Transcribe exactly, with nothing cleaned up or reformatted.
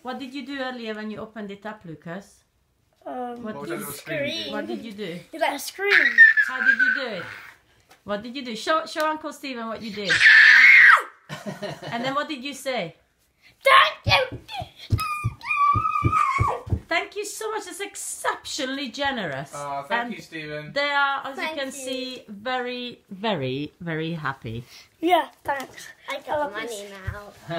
What did you do earlier when you opened it up, Lucas? Um, What What did, was that little scream you did? what did you do? You let her scream. How did you do it? What did you do? Show, show Uncle Stephen what you did. And then what did you say? Thank you. Thank you so much. That's exceptionally generous. Oh, thank and you, Stephen. They are, as Thank you can you. see, very, very, very happy. Yeah, thanks. I got money now.